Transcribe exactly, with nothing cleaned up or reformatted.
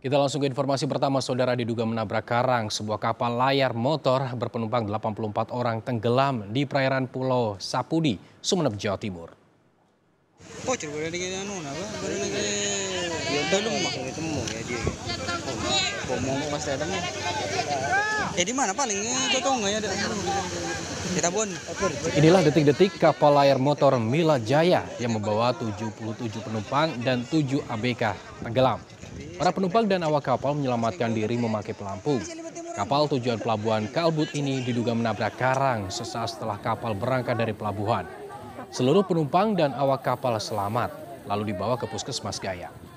Kita langsung ke informasi pertama, saudara. Diduga menabrak karang, sebuah kapal layar motor berpenumpang delapan puluh empat orang tenggelam di perairan Pulau Sapudi, Sumeneb, Jawa Timur. Inilah detik-detik kapal layar motor Mila Jaya yang membawa tujuh puluh tujuh penumpang dan tujuh A B K tenggelam. Para penumpang dan awak kapal menyelamatkan diri memakai pelampung. Kapal tujuan pelabuhan Kalbut ini diduga menabrak karang sesaat setelah kapal berangkat dari pelabuhan. Seluruh penumpang dan awak kapal selamat, lalu dibawa ke Puskesmas Gaya.